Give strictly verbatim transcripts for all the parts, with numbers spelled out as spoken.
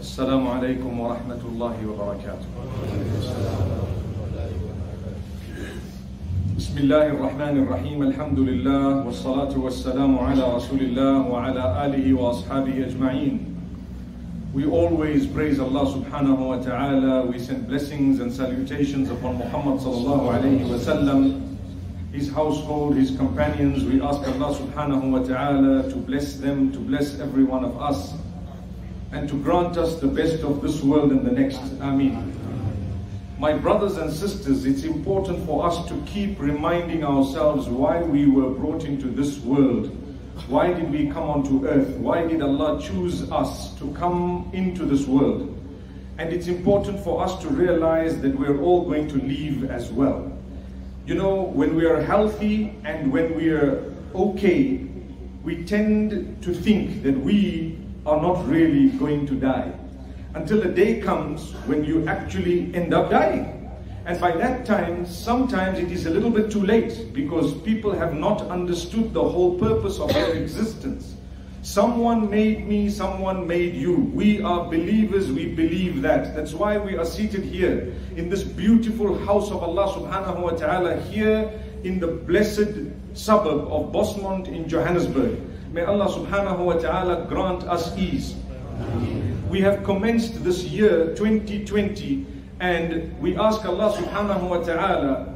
Assalamu alaikum wa rahmatullahi wa barakatuh. Bismillahir Rahmanir Rahim. Alhamdulillah. Wassalatu wassalamu ala Rasulillah wa ala alihi wa ashabihi ajma'een. We always praise Allah subhanahu wa ta'ala. We send blessings and salutations upon Muhammad sallallahu alayhi wa sallam, his household, his companions. We ask Allah subhanahu wa ta'ala to bless them, to bless every one of us, and to grant us the best of this world and the next. Ameen. My brothers and sisters, it's important for us to keep reminding ourselves why we were brought into this world. Why did we come onto earth? Why did Allah choose us to come into this world? And it's important for us to realize that we're all going to leave as well. You know, when we are healthy and when we are okay, we tend to think that we are not really going to die, until a day comes when you actually end up dying. And by that time, sometimes it is a little bit too late, because people have not understood the whole purpose of their existence. Someone made me, someone made you. We are believers, we believe that. That's why we are seated here in this beautiful house of Allah subhanahu wa ta'ala, here in the blessed suburb of Bosmont in Johannesburg. May Allah subhanahu wa ta'ala grant us ease. We have commenced this year twenty twenty, and we ask Allah subhanahu wa ta'ala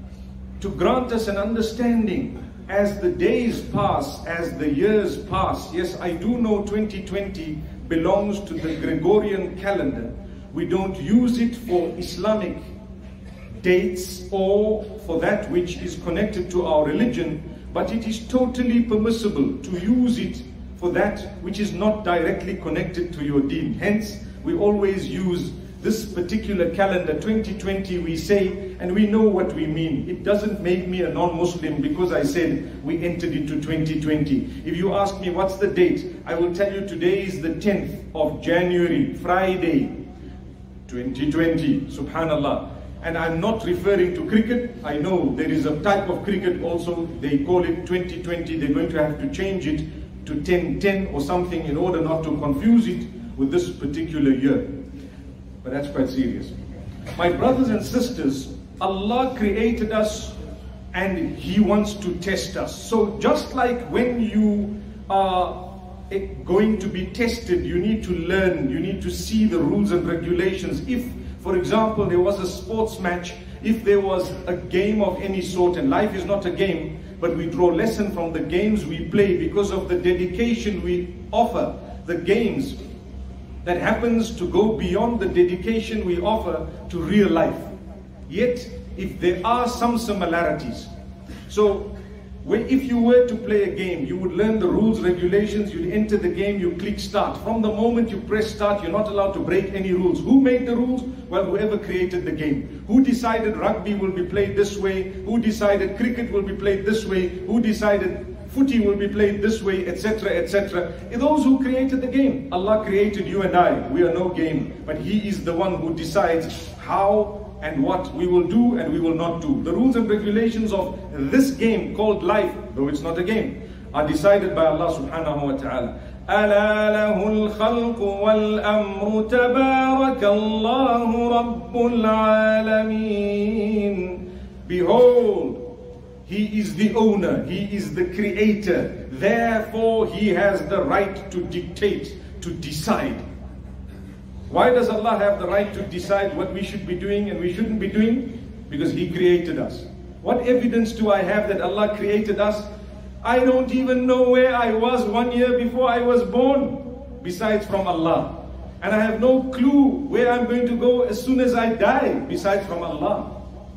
to grant us an understanding as the days pass, as the years pass. Yes, I do know twenty twenty belongs to the Gregorian calendar. We don't use it for Islamic dates or for that which is connected to our religion, but it is totally permissible to use it for that which is not directly connected to your deen. Hence, we always use this particular calendar, twenty twenty, we say, and we know what we mean. It doesn't make me a non-Muslim because I said we entered into twenty twenty. If you ask me what's the date, I will tell you today is the tenth of January, Friday, twenty twenty, subhanallah. And I'm not referring to cricket. I know there is a type of cricket also, they call it twenty twenty. They're going to have to change it to ten ten or something in order not to confuse it with this particular year. But that's quite serious. My brothers and sisters, Allah created us and He wants to test us. So just like when you are going to be tested, you need to learn, you need to see the rules and regulations. If, for example, there was a sports match, if there was a game of any sort, and life is not a game, but we draw lesson from the games we play because of the dedication we offer, the games that happens to go beyond the dedication we offer to real life. Yet, if there are some similarities, so if you were to play a game, you would learn the rules, regulations, you'd enter the game, you click start. From the moment you press start, you're not allowed to break any rules. Who made the rules? Well, whoever created the game. Who decided rugby will be played this way? Who decided cricket will be played this way? Who decided footy will be played this way, et cetera, et cetera. Those who created the game. Allah created you and I. We are no game, but He is the one who decides how and what we will do and we will not do. The rules and regulations of this game called life, though it's not a game, are decided by Allah subhanahu wa ta'ala. أَلَا لَهُ الْخَلْقُ وَالْأَمْرُ تَبَارَكَ اللَّهُ رَبُّ الْعَالَمِينَ. Behold, He is the owner, He is the creator, therefore He has the right to dictate, to decide. Why does Allah have the right to decide what we should be doing and we shouldn't be doing? Because He created us. What evidence do I have that Allah created us? I don't even know where I was one year before I was born, besides from Allah. And I have no clue where I'm going to go as soon as I die, besides from Allah.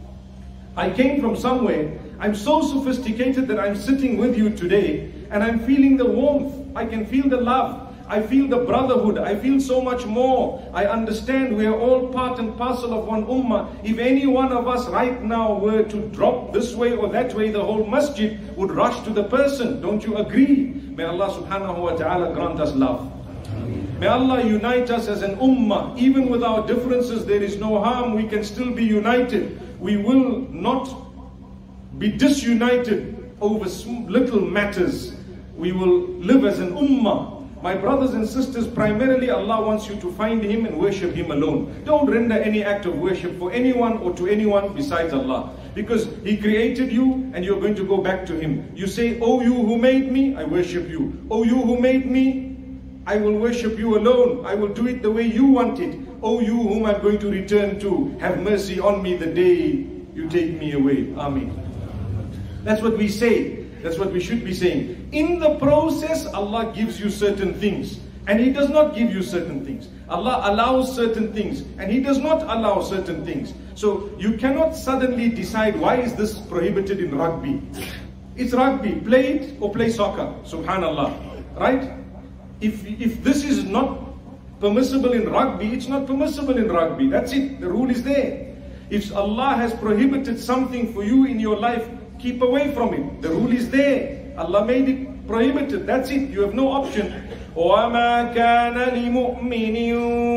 I came from somewhere. I'm so sophisticated that I'm sitting with you today and I'm feeling the warmth. I can feel the love. I feel the brotherhood. I feel so much more. I understand we are all part and parcel of one ummah. If any one of us right now were to drop this way or that way, the whole masjid would rush to the person. Don't you agree? May Allah subhanahu wa ta'ala grant us love. May Allah unite us as an ummah. Even with our differences, there is no harm. We can still be united. We will not be disunited over little matters. We will live as an ummah My brothers and sisters, primarily Allah wants you to find Him and worship Him alone. Don't render any act of worship for anyone or to anyone besides Allah. Because He created you and you're going to go back to Him. You say, oh you who made me, I worship you. Oh you who made me, I will worship you alone. I will do it the way you want it. Oh you whom I'm going to return to, have mercy on me the day you take me away. Ameen. That's what we say. That's what we should be saying. In the process, Allah gives you certain things. And He does not give you certain things. Allah allows certain things. And He does not allow certain things. So you cannot suddenly decide, why is this prohibited in rugby? It's rugby. Play it or play soccer. Subhanallah. Right? If, if this is not permissible in rugby, it's not permissible in rugby. That's it. The rule is there. If Allah has prohibited something for you in your life, keep away from it. The rule is there. Allah made it prohibited. That's it. You have no option. وَمَا كَانَ لِمُؤْمِنٍ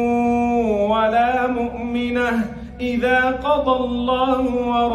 وَلَا مُؤْمِنَةٍ إِذَا قَضَى اللَّهُ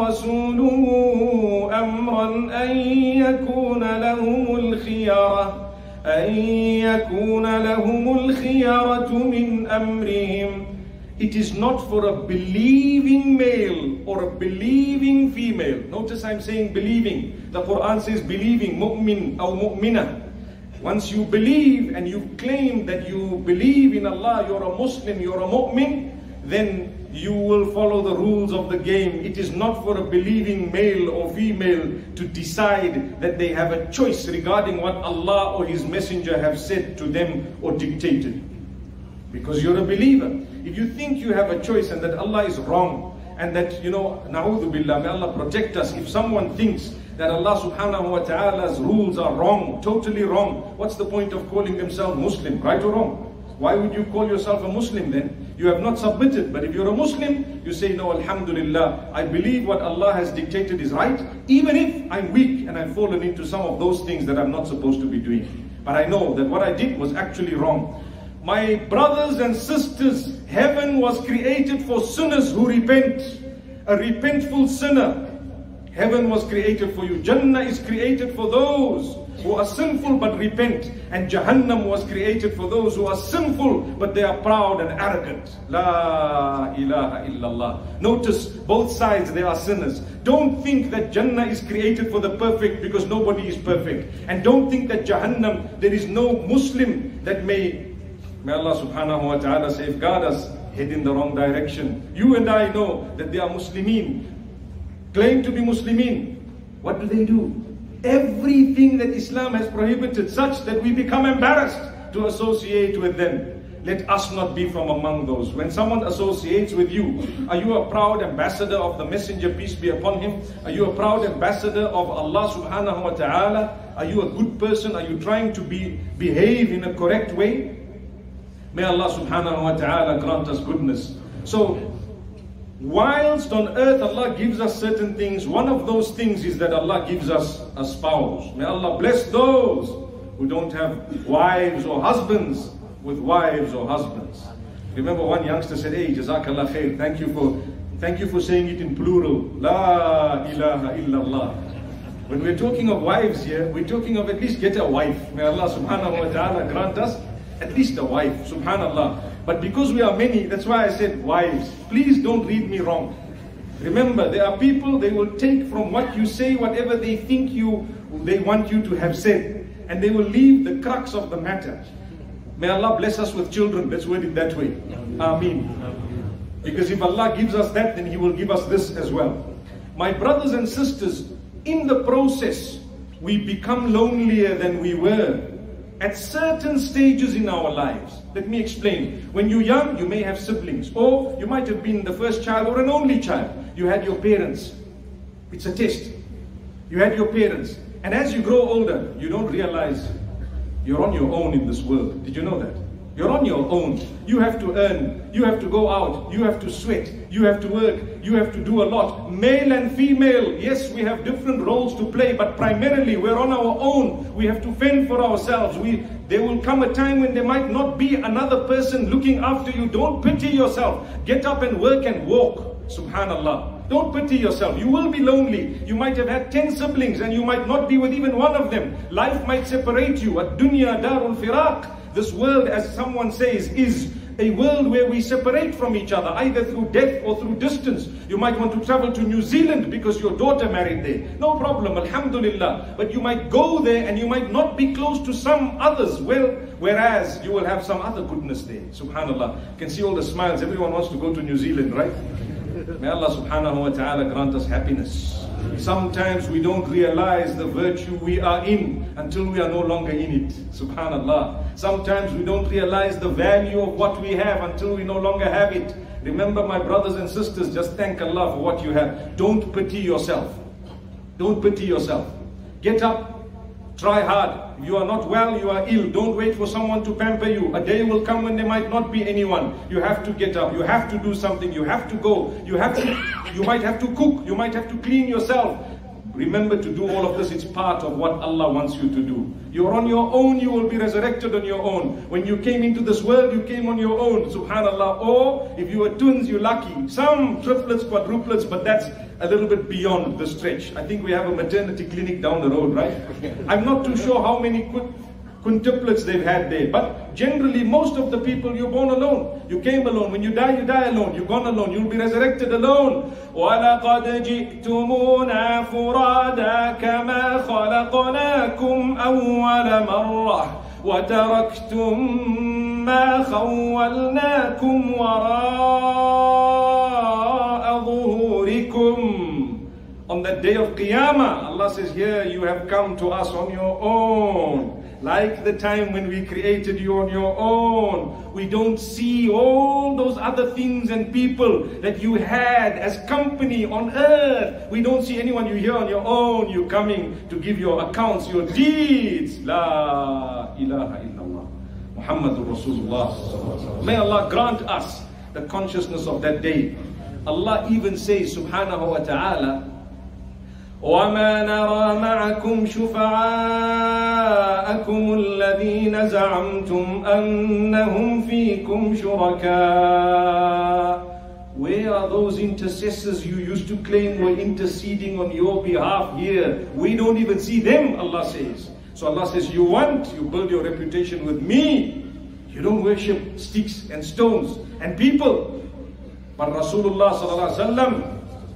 وَرَسُولُهُ أَمْرًا أَن يَكُونَ لَهُمُ الْخِيَرَةُ أَن يَكُونَ لَهُمُ الْخِيَرَةُ مِنْ أَمْرِهِمْ. It is not for a believing male or a believing female. Notice I'm saying believing. The Quran says believing, mu'min or mu'minah. Once you believe and you claim that you believe in Allah, you're a Muslim, you're a mu'min, then you will follow the rules of the game. It is not for a believing male or female to decide that they have a choice regarding what Allah or His Messenger have said to them or dictated. Because you're a believer. If you think you have a choice and that Allah is wrong, and that, you know, na'udhu billah, may Allah protect us. If someone thinks that Allah subhanahu wa ta'ala's rules are wrong, totally wrong, what's the point of calling themselves Muslim, right or wrong? Why would you call yourself a Muslim then? You have not submitted. But if you're a Muslim, you say, no, alhamdulillah, I believe what Allah has dictated is right, even if I'm weak and I've fallen into some of those things that I'm not supposed to be doing. But I know that what I did was actually wrong. My brothers and sisters, heaven was created for sinners who repent. A repentful sinner. Heaven was created for you. Jannah is created for those who are sinful but repent. And Jahannam was created for those who are sinful but they are proud and arrogant. La ilaha illallah. Notice both sides, they are sinners. Don't think that Jannah is created for the perfect, because nobody is perfect. And don't think that Jahannam, there is no Muslim that may May Allah subhanahu wa ta'ala safeguard us, head in the wrong direction. You and I know that they are Muslimin, claim to be Muslimin. What do they do? Everything that Islam has prohibited, such that we become embarrassed to associate with them. Let us not be from among those. When someone associates with you, are you a proud ambassador of the Messenger, peace be upon him? Are you a proud ambassador of Allah subhanahu wa ta'ala? Are you a good person? Are you trying to be behave in a correct way? May Allah subhanahu wa ta'ala grant us goodness. So, whilst on earth Allah gives us certain things, one of those things is that Allah gives us a spouse. May Allah bless those who don't have wives or husbands with wives or husbands. Remember one youngster said, hey, Jazakallah khair, thank you for, thank you for saying it in plural. La ilaha illallah. When we're talking of wives here, we're talking of at least get a wife. May Allah subhanahu wa ta'ala grant us at least a wife, subhanallah. But because we are many, that's why I said wives. Please don't read me wrong. Remember, there are people, they will take from what you say whatever they think you, they want you to have said. And they will leave the crux of the matter. May Allah bless us with children, let's word it that way. Ameen. Because if Allah gives us that, then He will give us this as well. My brothers and sisters, in the process, we become lonelier than we were at certain stages in our lives. Let me explain. When you're young, you may have siblings, or you might have been the first child or an only child. You had your parents. It's a test. You had your parents. And as you grow older, you don't realize you're on your own in this world. Did you know that? You're on your own. You have to earn. You have to go out. You have to sweat. You have to work. You have to do a lot. Male and female, yes, we have different roles to play, but primarily we're on our own. We have to fend for ourselves. We, there will come a time when there might not be another person looking after you. Don't pity yourself. Get up and work and walk. Subhanallah. Don't pity yourself. You will be lonely. You might have had ten siblings and you might not be with even one of them. Life might separate you. Ad-dunya darul firaq. This world, as someone says, is a world where we separate from each other, either through death or through distance. You might want to travel to New Zealand because your daughter married there. No problem, alhamdulillah. But you might go there and you might not be close to some others. Well, whereas you will have some other goodness there. Subhanallah. You can see all the smiles. Everyone wants to go to New Zealand, right? May Allah subhanahu wa ta'ala grant us happiness. Sometimes we don't realize the virtue we are in until we are no longer in it. Subhanallah. Sometimes we don't realize the value of what we have until we no longer have it. Remember, my brothers and sisters, just thank Allah for what you have. Don't pity yourself. Don't pity yourself. Get up. Try hard. If you are not well, you are ill. Don't wait for someone to pamper you. A day will come when there might not be anyone. You have to get up. You have to do something. You have to go. You have to, you might have to cook. You might have to clean yourself. Remember to do all of this. It's part of what Allah wants you to do. You're on your own. You will be resurrected on your own. When you came into this world, you came on your own. Subhanallah. Or if you were twins, you're lucky. Some triplets, quadruplets, but that's a little bit beyond the stretch. I think we have a maternity clinic down the road, right? I'm not too sure how many quintuplets they've had there, but generally most of the people, you're born alone. You came alone. When you die, you die alone. You're gone alone. You'll be resurrected alone. وَلَقَدْ جِئْتُمُونَا فُرَادَا كَمَا خَلَقْنَاكُمْ أَوَّلَ مَرَّةٍ وَتَرَكْتُمْ مَا خَوَّلْنَاكُمْ وَرَاءَ ظُهُورِكُمْ. On that day of Qiyamah, Allah says, here you have come to us on your own. Like the time when we created you on your own. We don't see all those other things and people that you had as company on earth. We don't see anyone. You here on your own. You're coming to give your accounts, your deeds. La ilaha illallah. Muhammadur Rasulullah. May Allah grant us the consciousness of that day. Allah even says, subhanahu wa ta'ala, وَمَا نَرَى مَعَكُمْ شُفَعَاءَكُمُ الَّذِينَ زَعَمْتُمْ أَنَّهُمْ فِيكُمْ شُرَكَاءَ. Where are those intercessors you used to claim were interceding on your behalf here? We don't even see them, Allah says. So Allah says, you want, you build your reputation with me. You don't worship sticks and stones and people. But Rasulullah sallallahu alaihi wasallam,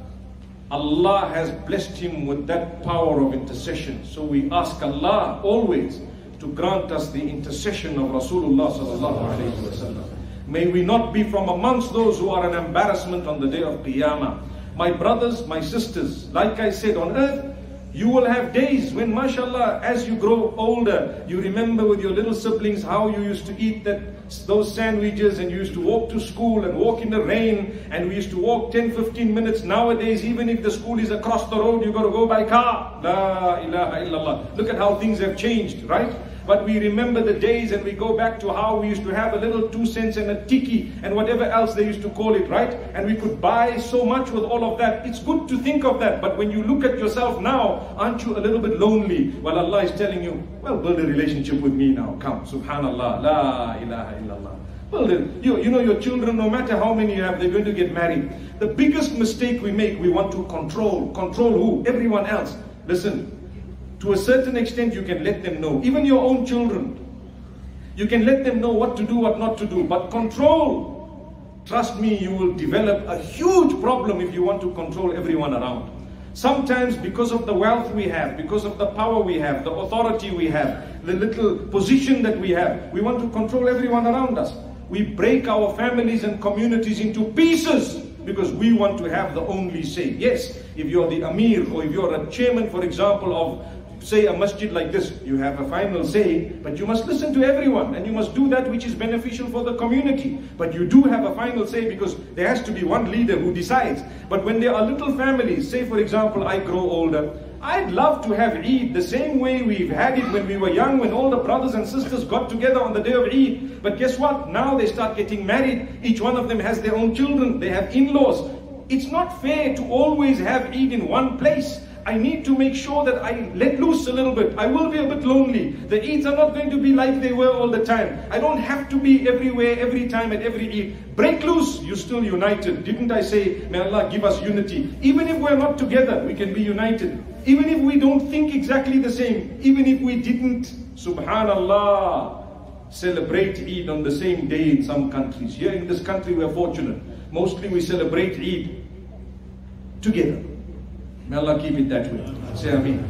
Allah has blessed him with that power of intercession. So we ask Allah always to grant us the intercession of Rasulullah sallallahu alaihi wasallam. May we not be from amongst those who are an embarrassment on the day of Qiyamah. My brothers, my sisters, like I said, on earth, you will have days when, mashallah, as you grow older, you remember with your little siblings how you used to eat that those sandwiches, and you used to walk to school and walk in the rain, and we used to walk ten fifteen minutes. Nowadays, even if the school is across the road, you've got to go by car. La ilaha illallah. Look at how things have changed, right? But we remember the days and we go back to how we used to have a little two cents and a tiki and whatever else they used to call it, right? And we could buy so much with all of that. It's good to think of that. But when you look at yourself now, aren't you a little bit lonely? Well, Allah is telling you, well, build a relationship with me now. Come, subhanallah, la ilaha illallah. Build it. You, you know your children, no matter how many you have, they're going to get married. The biggest mistake we make, we want to control. Control who? Everyone else. Listen. To a certain extent, you can let them know. Even your own children. You can let them know what to do, what not to do. But control, trust me, you will develop a huge problem if you want to control everyone around. Sometimes because of the wealth we have, because of the power we have, the authority we have, the little position that we have, we want to control everyone around us. We break our families and communities into pieces because we want to have the only say. Yes, if you're the Amir or if you're a chairman, for example, of say a masjid like this, you have a final say, but you must listen to everyone and you must do that which is beneficial for the community. But you do have a final say because there has to be one leader who decides. But when there are little families, say for example, I grow older, I'd love to have Eid the same way we've had it when we were young, when all the brothers and sisters got together on the day of Eid. But guess what? Now they start getting married. Each one of them has their own children. They have in-laws. It's not fair to always have Eid in one place. I need to make sure that I let loose a little bit. I will be a bit lonely. The Eids are not going to be like they were all the time. I don't have to be everywhere, every time at every Eid. Break loose, you're still united. Didn't I say, may Allah give us unity? Even if we're not together, we can be united. Even if we don't think exactly the same. Even if we didn't, subhanallah. celebrate Eid on the same day in some countries. Here in this country we are fortunate. Mostly we celebrate Eid together. May Allah keep it that way. Say Ameen.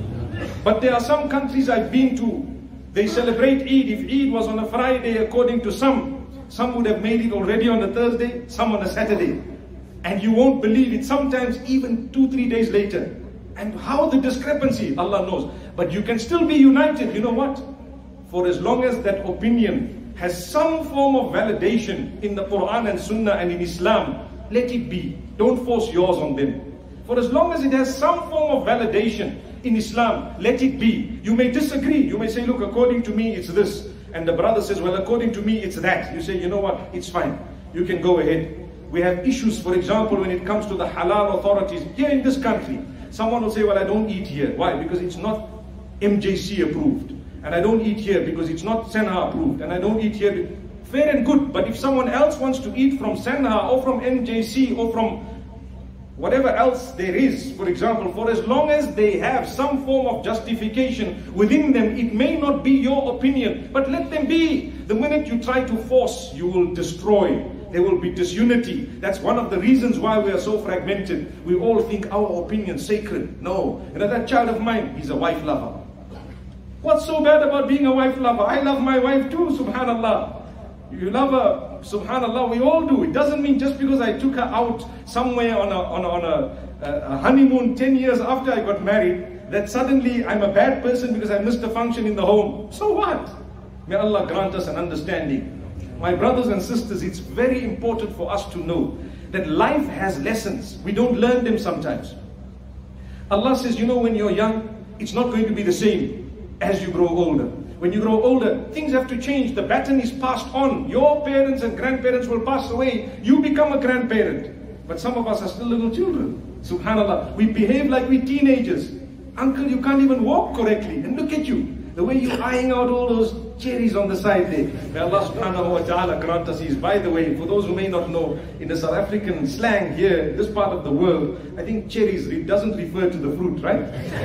But there are some countries I've been to, they celebrate Eid. If Eid was on a Friday, according to some, some would have made it already on a Thursday, some on a Saturday. And you won't believe it, sometimes even two, three days later. And how the discrepancy, Allah knows. But you can still be united. You know what? For as long as that opinion has some form of validation in the Quran and Sunnah and in Islam, let it be. Don't force yours on them. For as long as it has some form of validation in Islam, let it be. You may disagree. You may say, look, according to me, it's this. And the brother says, well, according to me, it's that. You say, you know what? It's fine. You can go ahead. We have issues, for example, when it comes to the halal authorities here in this country. Someone will say, well, I don't eat here. Why? Because it's not M J C approved. And I don't eat here because it's not Senha approved. And I don't eat here. Fair and good. But if someone else wants to eat from Senha or from M J C or from whatever else there is, for example, for as long as they have some form of justification within them, it may not be your opinion, but let them be. The minute you try to force, you will destroy. There will be disunity. That's one of the reasons why we are so fragmented. We all think our opinion sacred. No. You know, that child of mine, he's a wife lover. What's so bad about being a wife lover? I love my wife too, subhanallah. You love her, subhanallah, we all do. It doesn't mean just because I took her out somewhere on a, on a, on a, a honeymoon ten years after I got married, that suddenly I'm a bad person because I missed a function in the home. So what? May Allah grant us an understanding. My brothers and sisters, it's very important for us to know that life has lessons. We don't learn them sometimes. Allah says, you know, when you're young, it's not going to be the same as you grow older. When you grow older, things have to change. The baton is passed on. Your parents and grandparents will pass away. You become a grandparent. But some of us are still little children. Subhanallah. We behave like we're teenagers. Uncle, you can't even walk correctly. And look at you. The way you're eyeing out all those cherries on the side there. May Allah subhanahu wa ta'ala grant us ease. By the way, for those who may not know, in the South African slang here, this part of the world, I think cherries, it doesn't refer to the fruit, right?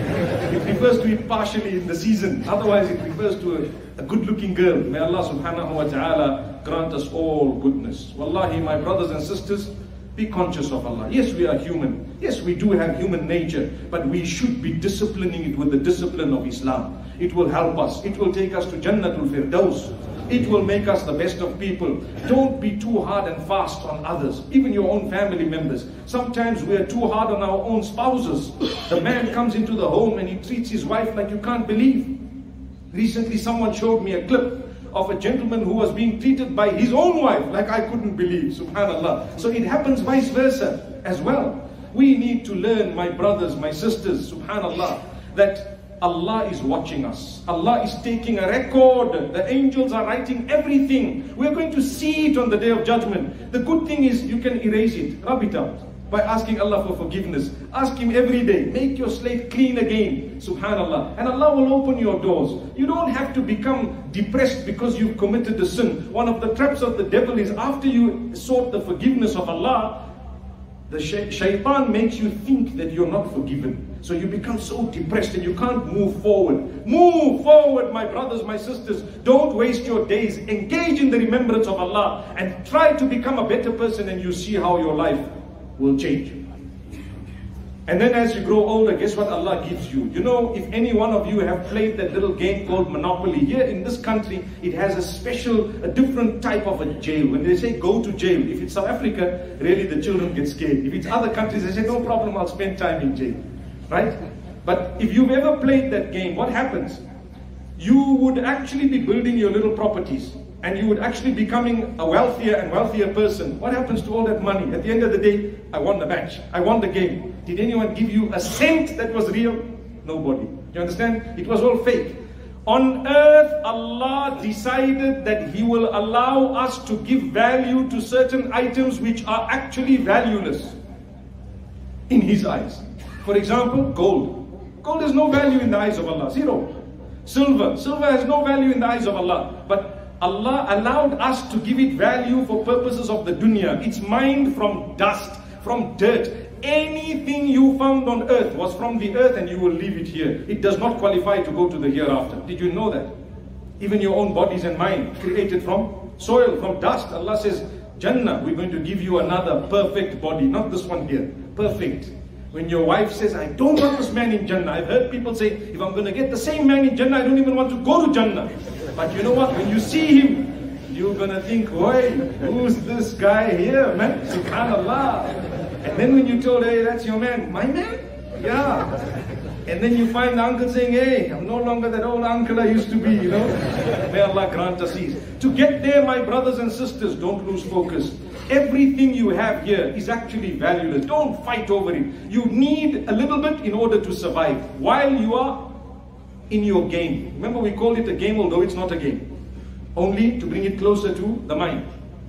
It refers to it partially in the season. Otherwise, it refers to a, a good-looking girl. May Allah subhanahu wa ta'ala grant us all goodness. Wallahi, my brothers and sisters, be conscious of Allah. Yes, we are human. Yes, we do have human nature. But we should be disciplining it with the discipline of Islam. It will help us. It will take us to Jannatul Firdaus. It will make us the best of people. Don't be too hard and fast on others, even your own family members. Sometimes we are too hard on our own spouses. The man comes into the home and he treats his wife like you can't believe. Recently someone showed me a clip of a gentleman who was being treated by his own wife like I couldn't believe, subhanallah. So it happens vice versa as well. We need to learn, my brothers, my sisters, subhanallah, that Allah is watching us. Allah is taking a record. The angels are writing everything. We're going to see it on the day of judgment. The good thing is you can erase it, rub it out by asking Allah for forgiveness. Ask Him every day. Make your slate clean again. Subhanallah. And Allah will open your doors. You don't have to become depressed because you've committed a sin. One of the traps of the devil is after you sought the forgiveness of Allah, the shaitan makes you think that you're not forgiven. So you become so depressed and you can't move forward. Move forward, my brothers, my sisters. Don't waste your days. Engage in the remembrance of Allah and try to become a better person, and you see how your life will change. And then as you grow older, guess what Allah gives you? You know, if any one of you have played that little game called Monopoly, here in this country, it has a special, a different type of a jail. When they say go to jail, if it's South Africa, really the children get scared. If it's other countries, they say no problem, I'll spend time in jail. Right? But if you've ever played that game, what happens? You would actually be building your little properties, and you would actually becoming a wealthier and wealthier person. What happens to all that money? At the end of the day, I won the match. I won the game. Did anyone give you a cent that was real? Nobody. Do you understand? It was all fake. On earth, Allah decided that He will allow us to give value to certain items which are actually valueless in His eyes. For example, gold. Gold has no value in the eyes of Allah. Zero. Silver. Silver has no value in the eyes of Allah. But Allah allowed us to give it value for purposes of the dunya. It's mined from dust, from dirt. Anything you found on earth was from the earth, and you will leave it here. It does not qualify to go to the hereafter. Did you know that? Even your own bodies and mind, created from soil, from dust. Allah says, Jannah, we're going to give you another perfect body. Not this one here. Perfect. When your wife says, I don't want this man in Jannah. I've heard people say, if I'm going to get the same man in Jannah, I don't even want to go to Jannah. But you know what? When you see him, you're going to think, why? Who's this guy here, man? Subhanallah. And then when you told, hey, that's your man. My man? Yeah. And then you find the uncle saying, hey, I'm no longer that old uncle I used to be, you know. May Allah grant us ease. To get there, my brothers and sisters, don't lose focus. Everything you have here is actually valueless. Don't fight over it. You need a little bit in order to survive while you are in your game. Remember, we call it a game, although it's not a game. Only to bring it closer to the mind.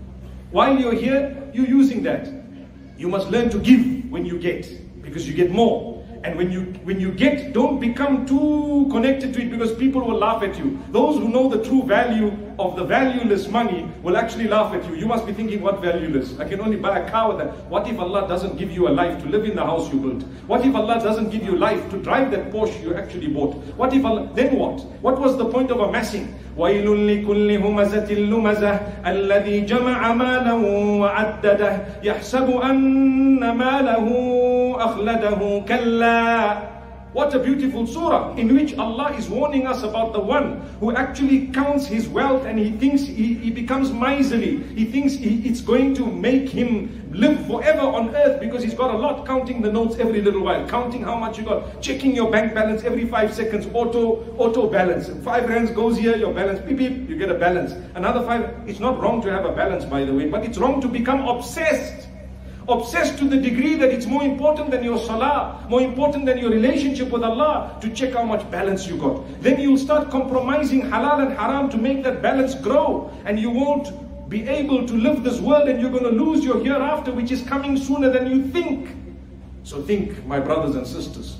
While you're here, you're using that. You must learn to give when you get, because you get more. And when you when you get, don't become too connected to it, because people will laugh at you. Those who know the true value of the valueless money will actually laugh at you. You must be thinking, what valueless? I can only buy a car with that. What if Allah doesn't give you a life to live in the house you built? What if Allah doesn't give you life to drive that Porsche you actually bought? What if Allah, then what? What was the point of amassing? وَيْلٌ لِكُلِّ هُمَزَةٍ لُمَزَةٍ الَّذِي جَمَعَ مَالَهُ وَعَدَّدَهُ يَحْسَبُ أَنَّ مَالَهُ أَخْلَدَهُ كَلَّا. What a beautiful surah in which Allah is warning us about the one who actually counts his wealth and he thinks he, he becomes miserly. He thinks he, it's going to make him live forever on earth because he's got a lot, counting the notes every little while, counting how much you got, checking your bank balance every five seconds, auto auto balance. Five rands goes here, your balance, beep beep, you get a balance. Another five. It's not wrong to have a balance, by the way, but it's wrong to become obsessed. Obsessed to the degree that it's more important than your salah, more important than your relationship with Allah, to check how much balance you got. Then you'll start compromising halal and haram to make that balance grow, and you won't be able to live this world, and you're going to lose your hereafter, which is coming sooner than you think. So think, my brothers and sisters.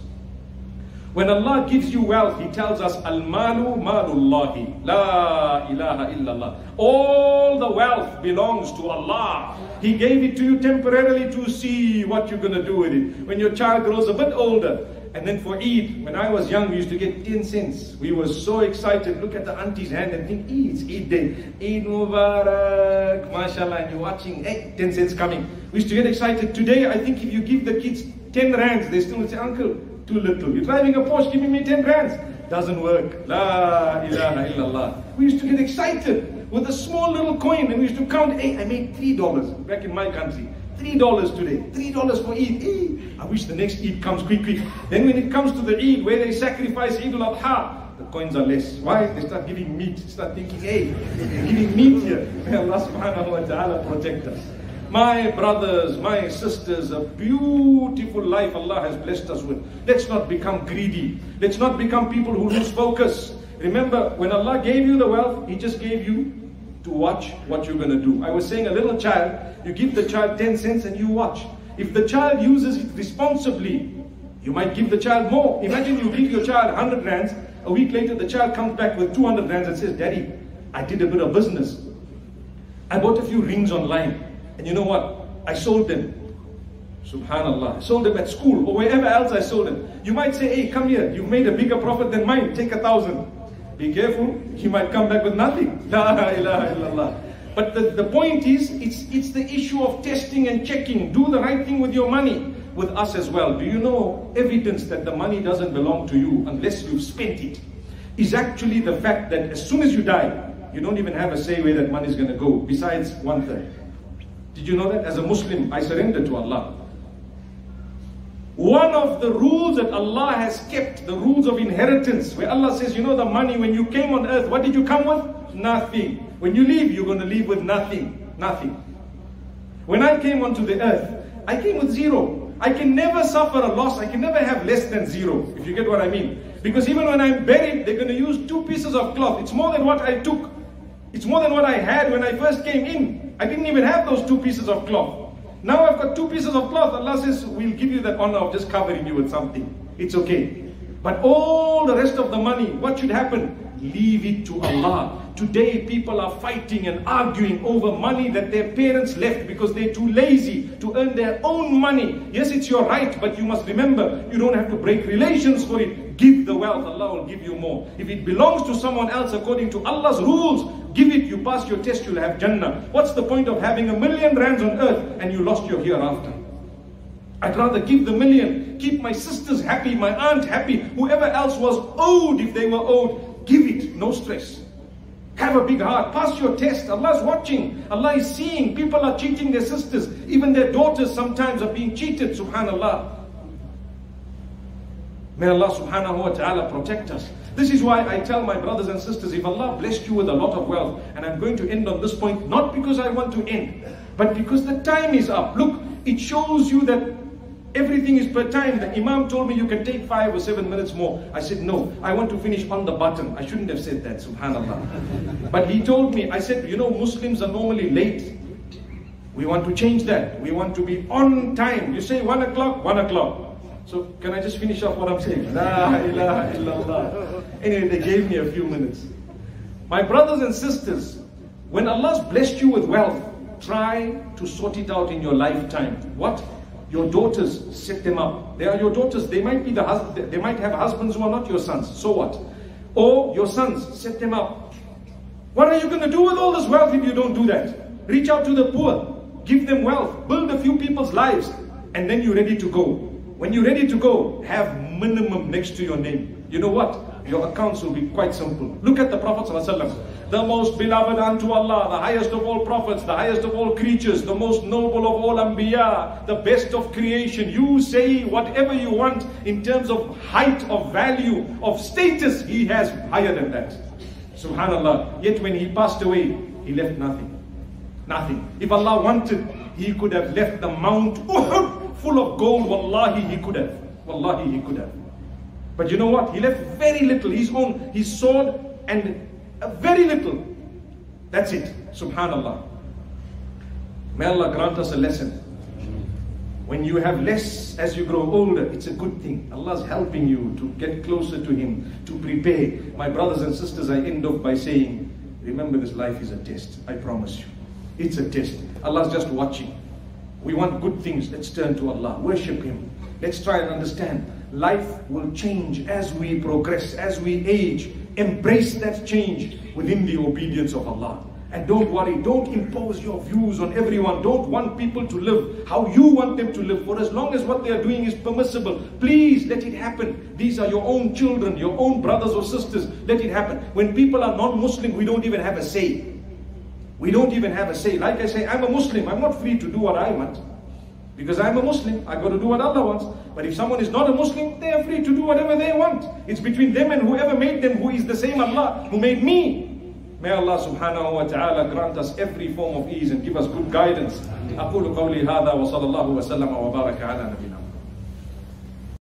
When Allah gives you wealth, He tells us, Al-malu malullahi, la ilaha illallah. All the wealth belongs to Allah. He gave it to you temporarily to see what you're going to do with it. When your child grows a bit older, and then for Eid, when I was young, we used to get ten cents. We were so excited. Look at the auntie's hand and think, Eid, it's Eid day. Eid Mubarak, mashallah, and you're watching, hey, ten cents coming. We used to get excited. Today, I think if you give the kids ten rands, they still say, uncle, too little. You're driving a Porsche, giving me ten rands. Doesn't work. La ilaha illallah. We used to get excited with a small little coin, and we used to count, hey, I made three dollars back in my country. Three dollars today. Three dollars for Eid. Hey, I wish the next Eid comes quick, quick. Then when it comes to the Eid, where they sacrifice Eid al-Adha, the coins are less. Why? They start giving meat. Start thinking, hey, they're giving meat here. May Allah subhanahu wa ta'ala protect us. My brothers, my sisters, a beautiful life Allah has blessed us with. Let's not become greedy. Let's not become people who lose focus. Remember, when Allah gave you the wealth, He just gave you to watch what you're going to do. I was saying, a little child, you give the child ten cents and you watch. If the child uses it responsibly, you might give the child more. Imagine you give your child one hundred rands, a week later the child comes back with two hundred rands and says, Daddy, I did a bit of business. I bought a few rings online. And you know what? I sold them. Subhanallah. I sold them at school or wherever else I sold them. You might say, hey, come here. You've made a bigger profit than mine. Take a thousand. Be careful. He might come back with nothing. La ilaha illallah. But the, the point is, it's, it's the issue of testing and checking. Do the right thing with your money. With us as well. Do you know evidence that the money doesn't belong to you unless you've spent it? Is actually the fact that as soon as you die, you don't even have a say where that money is going to go. Besides one third. Did you know that? As a Muslim, I surrender to Allah. One of the rules that Allah has kept, the rules of inheritance, where Allah says, you know the money, when you came on earth, what did you come with? Nothing. When you leave, you're going to leave with nothing. Nothing. When I came onto the earth, I came with zero. I can never suffer a loss. I can never have less than zero, if you get what I mean. Because even when I'm buried, they're going to use two pieces of cloth. It's more than what I took. It's more than what I had when I first came in. I didn't even have those two pieces of cloth. Now I've got two pieces of cloth. Allah says, we'll give you that honor of just covering you with something. It's okay. But all the rest of the money, what should happen? Leave it to Allah. Today people are fighting and arguing over money that their parents left because they're too lazy to earn their own money. Yes, it's your right, but you must remember, you don't have to break relations for it. Give the wealth, Allah will give you more. If it belongs to someone else according to Allah's rules, give it, you pass your test, you'll have Jannah. What's the point of having a million rands on earth and you lost your hereafter? I'd rather give the million, keep my sisters happy, my aunt happy, whoever else was owed, if they were owed, give it, no stress. Have a big heart, pass your test. Allah's watching, Allah is seeing. People are cheating their sisters, even their daughters sometimes are being cheated, subhanallah. May Allah subhanahu wa ta'ala protect us. This is why I tell my brothers and sisters, if Allah blessed you with a lot of wealth, and I'm going to end on this point, not because I want to end, but because the time is up. Look, it shows you that everything is per time. The Imam told me you can take five or seven minutes more. I said, no, I want to finish on the button. I shouldn't have said that, subhanallah. But he told me, I said, you know, Muslims are normally late. We want to change that. We want to be on time. You say one o'clock, one o'clock. So can I just finish off what I'm saying? La ilaha illallah. Anyway, they gave me a few minutes. My brothers and sisters, when Allah's blessed you with wealth, try to sort it out in your lifetime. What? Your daughters, set them up. They are your daughters. They might be the husband. They might have husbands who are not your sons. So what? Or your sons, set them up. What are you going to do with all this wealth if you don't do that? Reach out to the poor. Give them wealth. Build a few people's lives. And then you're ready to go. When you're ready to go, have minimum next to your name. You know what? Your accounts will be quite simple. Look at the Prophet ﷺ, the most beloved unto Allah, the highest of all prophets, the highest of all creatures, the most noble of all anbiya, the best of creation. You say whatever you want in terms of height, of value, of status, he has higher than that. Subhanallah. Yet when he passed away, he left nothing. Nothing. If Allah wanted, he could have left the Mount Uhud full of gold. Wallahi, he could have. Wallahi, he could have. But you know what? He left very little. His own, his sword, and very little. That's it. Subhanallah. May Allah grant us a lesson. When you have less as you grow older, it's a good thing. Allah's helping you to get closer to Him, to prepare. My brothers and sisters, I end off by saying, remember, this life is a test. I promise you. It's a test. Allah's just watching. We want good things. Let's turn to Allah. Worship Him. Let's try and understand. Life will change as we progress, as we age. Embrace that change within the obedience of Allah. And don't worry, don't impose your views on everyone. Don't want people to live how you want them to live. For as long as what they are doing is permissible, please let it happen. These are your own children, your own brothers or sisters. Let it happen. When people are non-Muslim, we don't even have a say. We don't even have a say. Like I say, I'm a Muslim. I'm not free to do what I want. Because I'm a Muslim, I've got to do what Allah wants. But if someone is not a Muslim, they are free to do whatever they want. It's between them and whoever made them, who is the same Allah who made me. May Allah subhanahu wa ta'ala grant us every form of ease and give us good guidance. أقول قولي هذا وصلى الله وسلم وبارك على نبينا.